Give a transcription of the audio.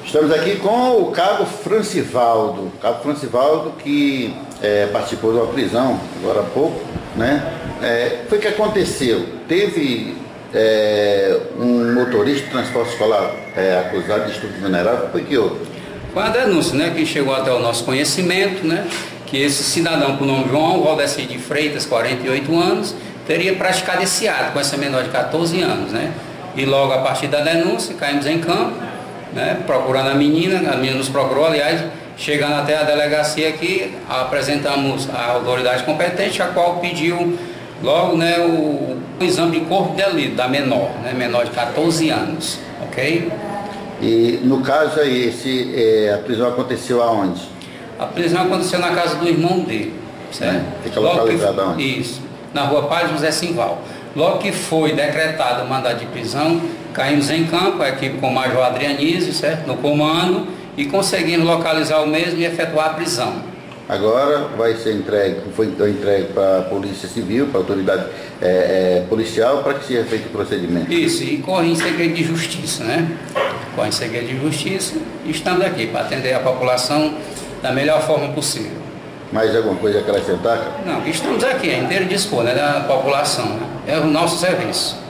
Estamos aqui com o Cabo Francivaldo. Cabo Francivaldo que participou de uma prisão agora há pouco, né? Foi que aconteceu? Teve um motorista de transporte escolar acusado de estupro vulnerável. Foi que houve? Foi uma denúncia, né, que chegou até o nosso conhecimento, né, que esse cidadão com o nome João Valdeci de Freitas, 48 anos, teria praticado esse ato com essa menor de 14 anos, né? E logo a partir da denúncia caímos em campo, né, procurando a menina nos procurou, aliás, chegando até a delegacia aqui, apresentamos a autoridade competente, a qual pediu logo, né, o exame de corpo de delito da menor, né, menor de 14 anos, ok? E no caso aí, a prisão aconteceu aonde? A prisão aconteceu na casa do irmão dele, certo? Fica localizada onde? Isso, na rua Padre José Simval. Logo que foi decretado o mandado de prisão, caímos em campo, a equipe com o Major Adrianísio, certo? No comando, e conseguimos localizar o mesmo e efetuar a prisão. Agora vai ser entregue, foi entregue para a Polícia Civil, para a autoridade policial, para que seja feito o procedimento. Isso, e corre em segredo de justiça, né? Corre em segredo de justiça e estamos aqui para atender a população da melhor forma possível. Mais alguma coisa a acrescentar? Não, estamos aqui, a inteiro dispor, né, da população, né? É o nosso serviço.